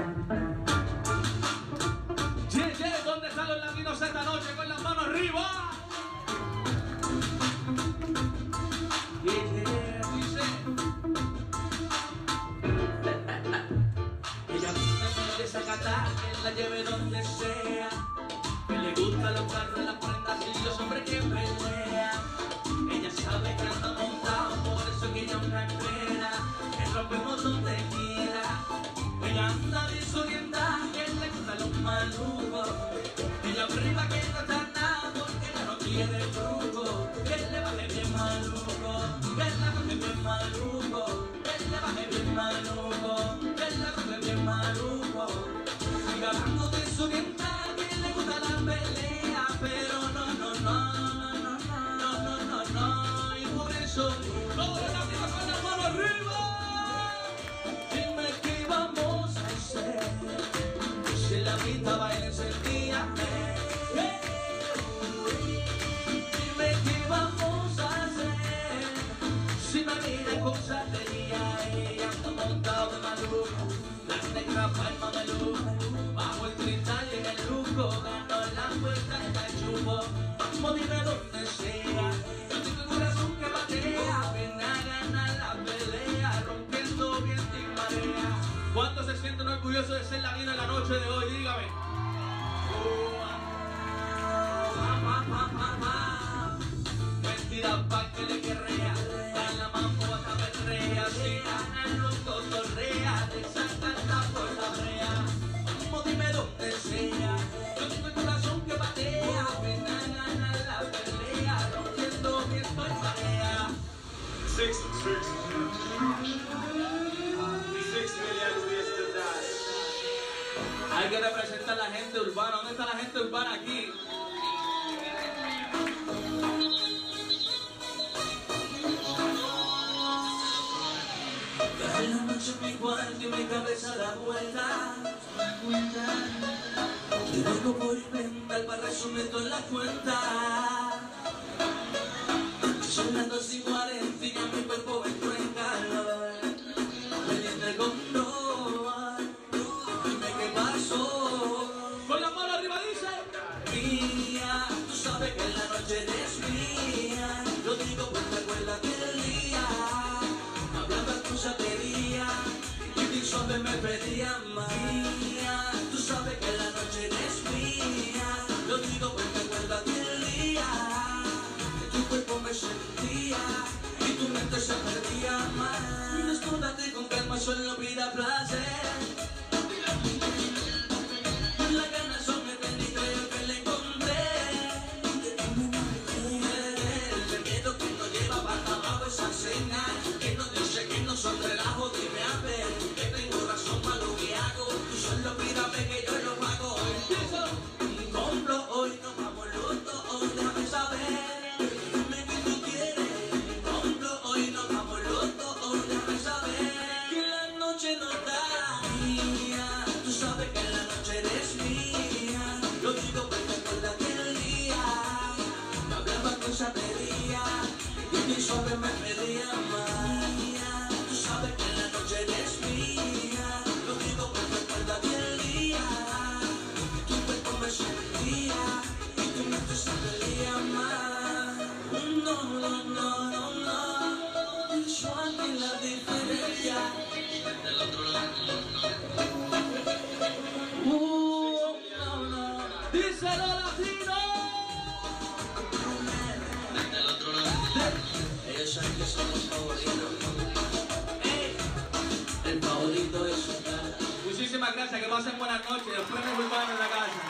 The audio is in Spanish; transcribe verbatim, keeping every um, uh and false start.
Yeah, yeah, ¿dónde están los latinos esta noche con las manos arriba? Yeah, yeah, dice. Ella me desacata, que la lleve donde sea. Que le gustan los carros, las prendas y los hombres que pelean. Ella sabe que anda montado, por eso que ella me espera. Que rompemos donde quiera. Ella anda desorientada, que le gustan los malucos. Ella arriba que no está nada, porque ella no tiene truco. Que le baje bien maluco, que la baje bien maluco. Que le baje bien maluco, que la baje bien maluco. Siga hablando desorientada, que le gusta la pelea. Pero no, no, no, no, no, no, no, no, no. Y por eso, todos los amigos con la mano arriba. Dime qué vamos a hacer. Si la pista baila encendida. Dime qué vamos a hacer. Si me mira con santería, ella anda montado de maluco. La negra palma de lujo, bajo el cristal y en el lujo. Ganó la vuelta en el chupo. Vamos, dime dónde sea. Yo tengo el corazón que batea. Ven a ganar la pelea, rompiendo viento y marea. ¿Cuántos se sienten orgullosos de ser latino en la noche de hoy? Dígame. Mentira pa' que le querrea, da la mambo hasta perrea. Si gana el loco torrea, desata la puerta brea. Vamos, dime dónde sea. Yo tengo el corazón que batea. Ven a ganar la pelea, rompiendo viento y marea. Six, six, six million ways to die. Hay que representar a la gente urbana. ¿Dónde está la gente urbana aquí? Cada noche en mi cuarto y mi cabeza da vuelta. Te dejo por inventar para resumir toda la cuenta. Son las dos y cuarenta y ya mi cuerpo entró en calor. Me diente el control. Dime qué pasó. Con la mano arriba dice. Mía, tú sabes que en la noche eres mía. Lo digo porque recuerda aquel día. Hablaba tu satería y mi suave me pedía más. Mía, tú sabes que en la noche eres mía. Lo digo porque recuerda aquel día. Que tu cuerpo me sentía y tu mente se perdía más. Desnúdate con calma, solo pida placer. Las ganas son eternas y creo que le encontré. El miedo que nos lleva para abajo esa señal que nos dice que no son relajos. Dime a ver, que tengo razón para lo que hago. Tú solo pídame que yo lo pago. Compro hoy, nos vamos luto hoy, déjame saber. Dime que tú quieres. Compro hoy, nos vamos luto hoy, déjame saber. Que la noche no da mía. Tú sabes que la noche eres mía. Lo digo porque recuerda aquel día. Me hablaba con satería y mi suave me pedía más. Tú sabes que la noche eres mía. Lo digo porque recuerda aquel día. Que tu cuerpo me sentía y tu mente se pedía más. No, no, no, no, no. Eso aquí la diferencia. Del otro lado. Uh, no, no. Díselo latino. Del otro lado. Ellos saben que son los favoritos. Ey, el favorito es su cara. Muchísimas gracias, que pasen buenas noches. Los premios urbanos en la casa.